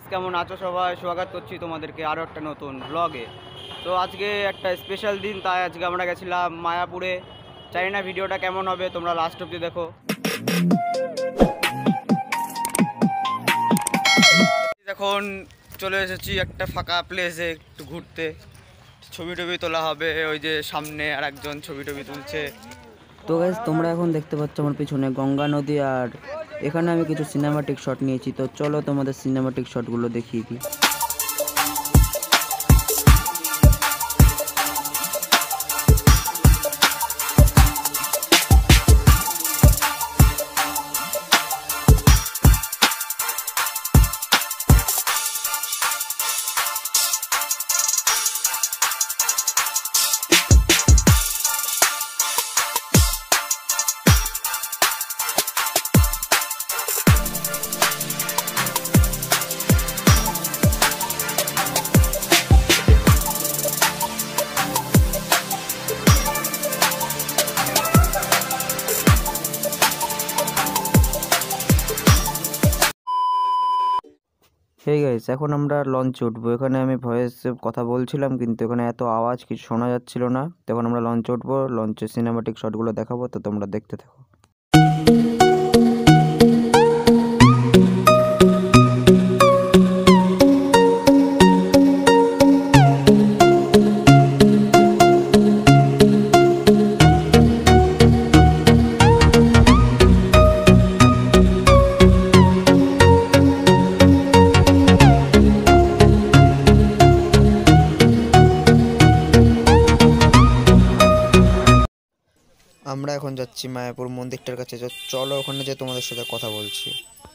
কেমন আছো সবাই? স্বাগত করছি তোমাদেরকে আরও একটা নতুন ব্লগে। তো আজকে একটা স্পেশাল দিন, তাই আজকে আমরা গেছিলাম মায়াপুরে। জানি না ভিডিওটা কেমন হবে, তোমরা লাস্ট অবধি দেখো। এখন চলে এসেছি একটা ফাঁকা প্লেসে একটু ঘুরতে, ছবি টবি তোলা হবে। ওই যে সামনে আর একজন ছবি টবি তুলছে। তো গাইস, তোমরা এখন দেখতে পাচ্ছ আমার পিছনে গঙ্গা নদী, আর এখানে আমি কিছু সিনেমাটিক শট নিয়েছি। তো চলো তোমাদের সিনেমাটিক শটগুলো দেখিয়ে দিই। হেই গাইস, এখন আমরা লঞ্চে উঠবো। এখানে আমি ভয়েসে কথা বলছিলাম, কিন্তু এখানে এত আওয়াজ কিছু শোনা যাচ্ছিল না। তখন আমরা লঞ্চে উঠবো, লঞ্চের সিনেমাটিক শটগুলো দেখাবো, তো তোমরা দেখতে থাকো। আমরা এখন যাচ্ছি মায়াপুর মন্দিরটার কাছে। চলো ওখানে যে তোমাদের সাথে কথা বলছি।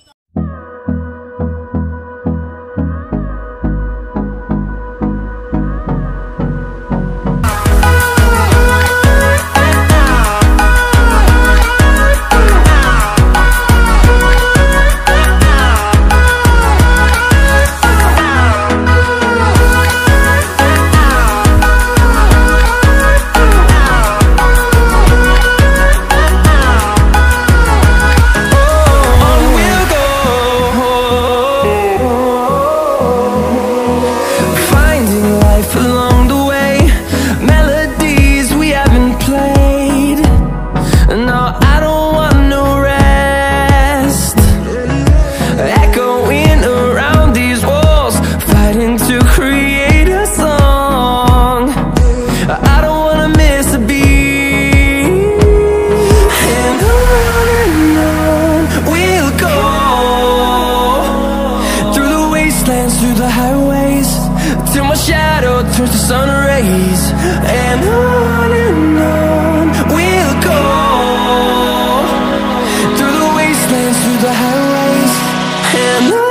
Through the highways till my shadow turns to sun rays, and on we'll go through the wastelands, through the highways, and on we'll go.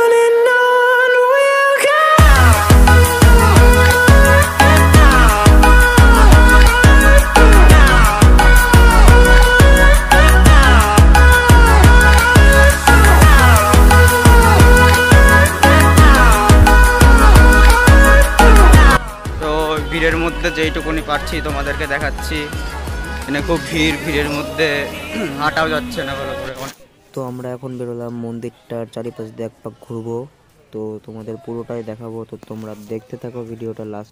ভিড়ের মধ্যে যেইটুকুনি পারছি তোমাদেরকে দেখাচ্ছি। এখানে খুব ভিড়ের মধ্যে হাঁটাও যাচ্ছে না ভালো করে। তো আমরা এখন বেরোলাম, মন্দিরটার চারিপাশ দিয়ে এক পাক ঘুরবো, তো তোমাদের পুরোটাই দেখাবো। তো তোমরা দেখতে থাকো ভিডিওটা লাস্ট।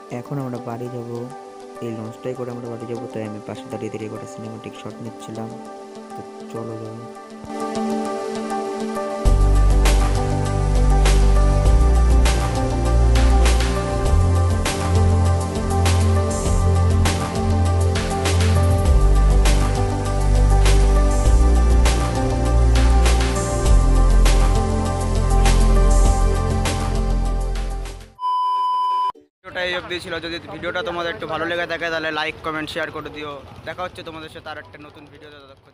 এখন আমরা বাড়ি যাব, এই লঞ্চটাই করে আমরা বাড়ি যাবো, তাই আমি পাশে দাঁড়িয়ে দাঁড়িয়ে একটা সিনেমাটিক শট নিচ্ছিলাম। তো চলো যাবো। ভিডিওটা এই অবধি ছিল। যদি ভিডিওটা তোমাদের একটু ভালো লেগে থাকে তাহলে লাইক কমেন্ট শেয়ার করে দিও। দেখা হচ্ছে তোমাদের সাথে আর একটা নতুন ভিডিওতে।